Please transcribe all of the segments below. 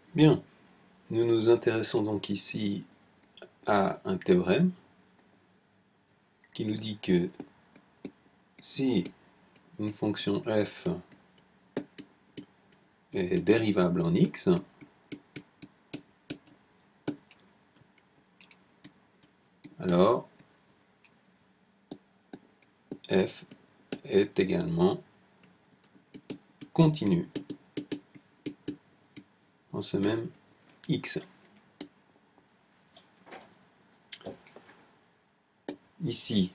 Bien, nous nous intéressons donc ici à un théorème qui nous dit que si une fonction f est dérivable en x, alors f est également continu en ce même x. Ici,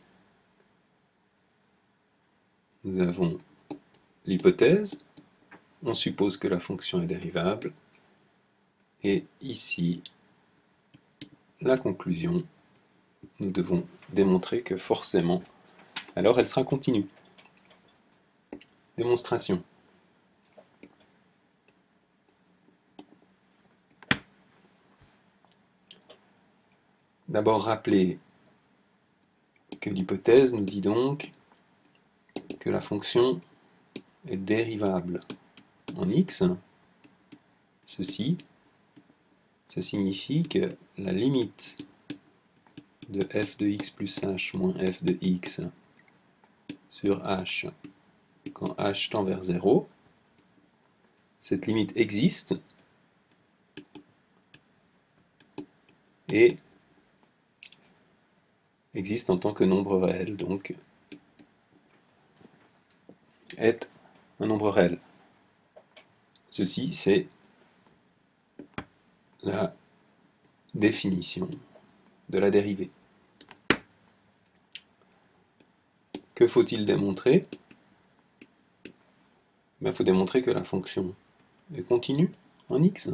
nous avons l'hypothèse, on suppose que la fonction est dérivable, et ici, la conclusion, nous devons démontrer que forcément, alors elle sera continue. Démonstration. D'abord rappeler que l'hypothèse nous dit donc que la fonction est dérivable en x. Ceci, ça signifie que la limite de f de x plus h moins f de x sur h quand h tend vers 0, cette limite existe et existe en tant que nombre réel, donc est un nombre réel. Ceci, c'est la définition de la dérivée. Que faut-il démontrer? Il faut démontrer que la fonction est continue en x.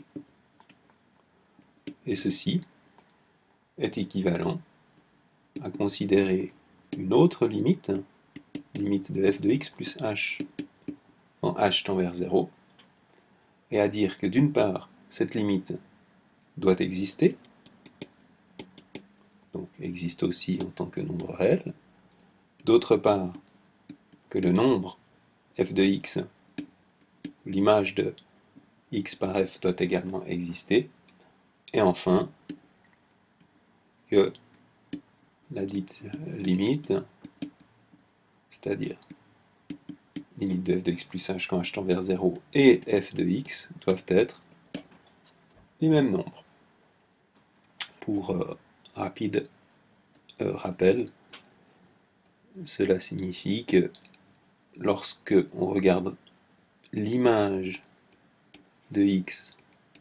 Et ceci est équivalent à considérer une autre limite, limite de f de x plus h quand h tend vers 0, et à dire que d'une part, cette limite doit exister, donc existe aussi en tant que nombre réel, d'autre part, que le nombre f de x, l'image de x par f doit également exister, et enfin, que la dite limite, c'est-à-dire limite de f de x plus h quand h tend vers 0 et f de x doivent être les mêmes nombres. Pour rapide rappel, cela signifie que lorsque on regarde l'image de x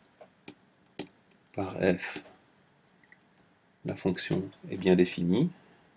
par f, la fonction est bien définie,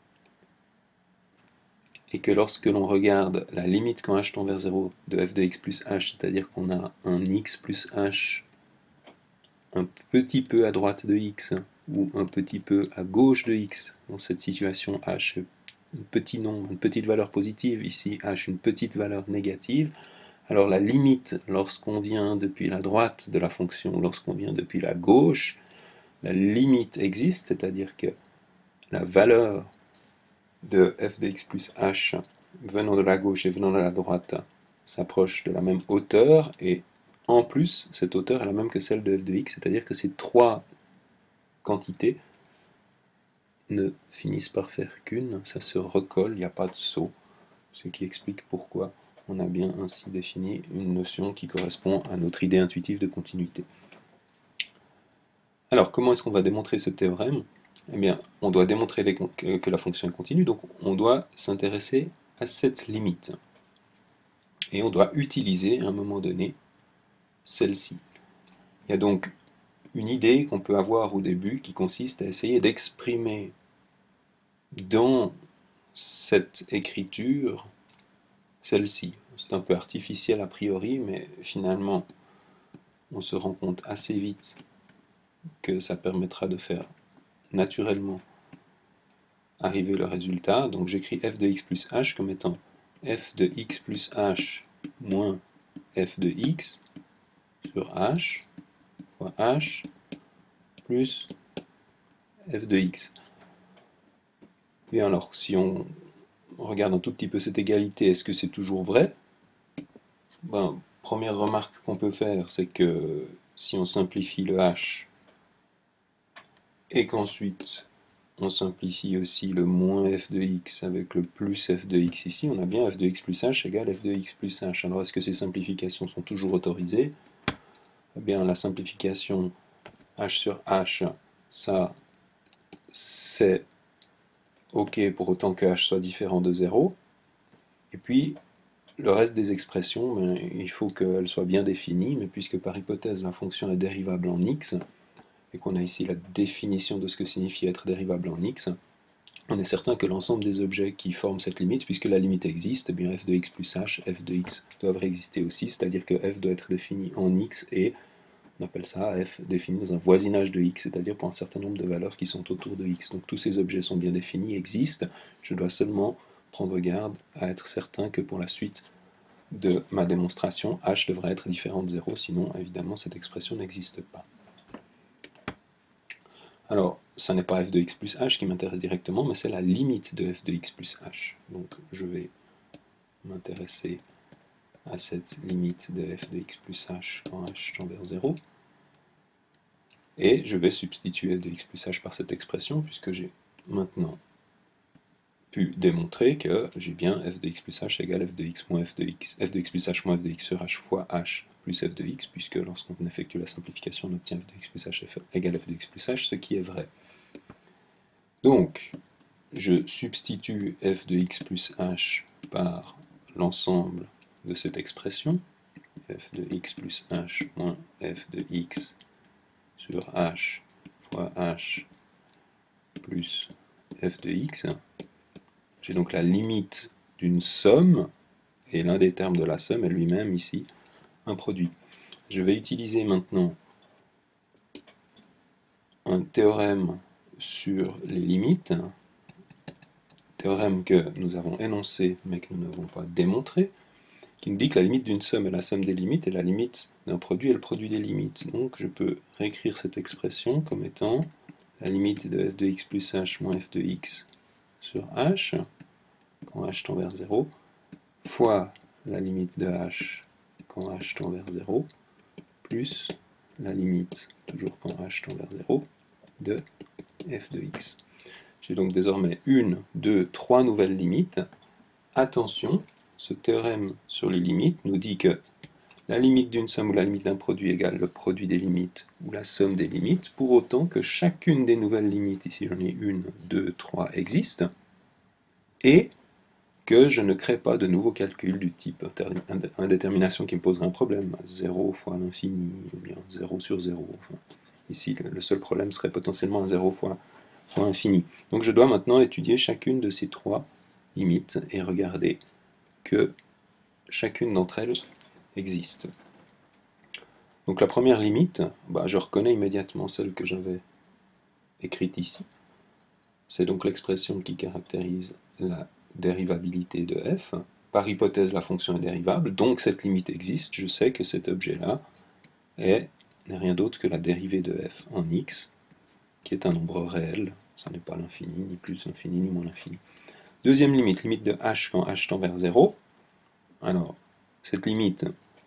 et que lorsque l'on regarde la limite quand h tend vers 0 de f de x plus h, c'est-à-dire qu'on a un x plus h un petit peu à droite de x ou un petit peu à gauche de x, dans cette situation h un petit nombre, une petite valeur positive, ici h une petite valeur négative, alors la limite lorsqu'on vient depuis la droite de la fonction, lorsqu'on vient depuis la gauche, la limite existe, c'est-à-dire que la valeur de f de x plus h venant de la gauche et venant de la droite s'approche de la même hauteur, et en plus, cette hauteur est la même que celle de f de x, c'est-à-dire que ces trois quantités ne finissent par faire qu'une, ça se recolle, il n'y a pas de saut, ce qui explique pourquoi on a bien ainsi défini une notion qui correspond à notre idée intuitive de continuité. Alors, comment est-ce qu'on va démontrer ce théorème? Eh bien, on doit démontrer que la fonction est continue, donc on doit s'intéresser à cette limite. Et on doit utiliser, à un moment donné, celle-ci. Il y a donc une idée qu'on peut avoir au début qui consiste à essayer d'exprimer dans cette écriture celle-ci. C'est un peu artificiel a priori, mais finalement, on se rend compte assez vite que ça permettra de faire naturellement arriver le résultat. Donc j'écris f de x plus h comme étant f de x plus h moins f de x sur h fois h plus f de x. Et alors, si on regarde un tout petit peu cette égalité, est-ce que c'est toujours vrai? Première remarque qu'on peut faire, c'est que si on simplifie le h, et qu'ensuite on simplifie aussi le moins f de x avec le plus f de x ici, on a bien f de x plus h égale f de x plus h. Alors est-ce que ces simplifications sont toujours autorisées? Eh bien la simplification h sur h, ça c'est ok pour autant que h soit différent de 0. Et puis le reste des expressions, ben, il faut qu'elles soient bien définies, mais puisque par hypothèse la fonction est dérivable en x, et qu'on a ici la définition de ce que signifie être dérivable en x, on est certain que l'ensemble des objets qui forment cette limite, puisque la limite existe, eh bien f de x plus h, f de x doivent exister aussi, c'est-à-dire que f doit être défini en x, et on appelle ça f défini dans un voisinage de x, c'est-à-dire pour un certain nombre de valeurs qui sont autour de x. Donc tous ces objets sont bien définis, existent, je dois seulement prendre garde à être certain que pour la suite de ma démonstration, h devrait être différent de 0, sinon évidemment cette expression n'existe pas. Alors, ça n'est pas f de x plus h qui m'intéresse directement, mais c'est la limite de f de x plus h. Donc je vais m'intéresser à cette limite de f de x plus h quand h tend vers 0. Et je vais substituer f de x plus h par cette expression, puisque j'ai maintenant pu démontrer que j'ai bien f de x plus h égale f de x moins f de x, f de x plus h moins f de x sur h fois h plus f de x, puisque lorsqu'on effectue la simplification, on obtient f de x plus h égale f de x plus h, ce qui est vrai. Donc, je substitue f de x plus h par l'ensemble de cette expression, f de x plus h moins f de x sur h fois h plus f de x. J'ai donc la limite d'une somme, et l'un des termes de la somme est lui-même ici un produit. Je vais utiliser maintenant un théorème sur les limites, théorème que nous avons énoncé mais que nous n'avons pas démontré, qui nous dit que la limite d'une somme est la somme des limites et la limite d'un produit est le produit des limites. Donc je peux réécrire cette expression comme étant la limite de f de x plus h moins f de x sur h, quand h tend vers 0, fois la limite de h quand h tend vers 0, plus la limite, toujours quand h tend vers 0, de f de x. J'ai donc désormais une, deux, trois nouvelles limites. Attention, ce théorème sur les limites nous dit que la limite d'une somme ou la limite d'un produit égale le produit des limites ou la somme des limites, pour autant que chacune des nouvelles limites, ici j'en ai une, deux, trois, existe, et que je ne crée pas de nouveaux calculs du type indétermination qui me poserait un problème, 0 fois l'infini, ou bien 0 sur 0. Enfin, ici, le seul problème serait potentiellement un 0 fois infini. Donc je dois maintenant étudier chacune de ces trois limites et regarder que chacune d'entre elles existe. Donc la première limite, je reconnais immédiatement celle que j'avais écrite ici. C'est donc l'expression qui caractérise la dérivabilité de f. Par hypothèse, la fonction est dérivable, donc cette limite existe. Je sais que cet objet-là n'est rien d'autre que la dérivée de f en x, qui est un nombre réel. Ça n'est pas l'infini, ni plus l'infini, ni moins l'infini. Deuxième limite, limite de h quand h tend vers 0. Alors, cette limite,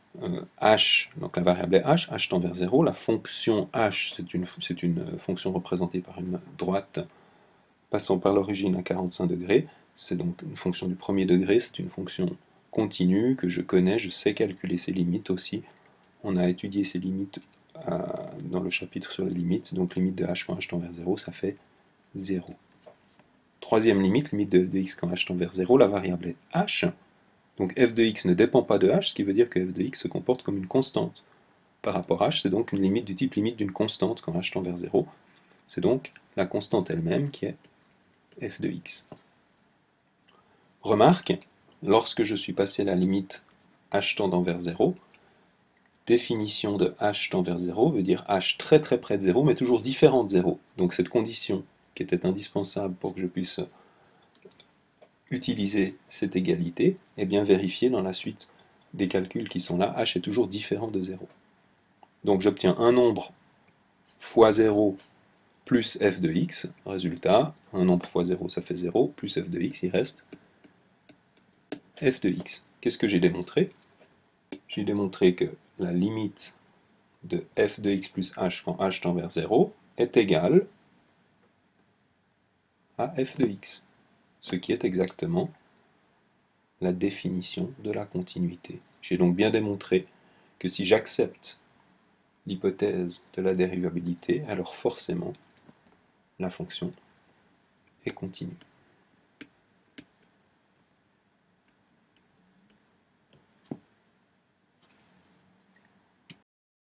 h, donc la variable est h tend vers 0. La fonction h, c'est une fonction représentée par une droite passant par l'origine à 45 degrés. C'est donc une fonction du premier degré, c'est une fonction continue que je connais, je sais calculer ses limites aussi. On a étudié ces limites dans le chapitre sur les limites, donc limite de h quand h tend vers 0, ça fait 0. Troisième limite, limite de f de x quand h tend vers 0, la variable est h, donc f de x ne dépend pas de h, ce qui veut dire que f de x se comporte comme une constante. Par rapport à h, c'est donc une limite du type limite d'une constante quand h tend vers 0. C'est donc la constante elle-même qui est f de x. Remarque, lorsque je suis passé la limite h tendant vers 0, définition de h tend vers 0 veut dire h très très près de 0, mais toujours différent de 0. Donc cette condition qui était indispensable pour que je puisse utiliser cette égalité est bien vérifiée dans la suite des calculs qui sont là. H est toujours différent de 0. Donc j'obtiens un nombre fois 0 plus f de x. Résultat, un nombre fois 0, ça fait 0, plus f de x, il reste f de x. Qu'est-ce que j'ai démontré? J'ai démontré que la limite de f de x plus h quand h tend vers 0 est égal à f de x, ce qui est exactement la définition de la continuité. J'ai donc bien démontré que si j'accepte l'hypothèse de la dérivabilité, alors forcément la fonction est continue.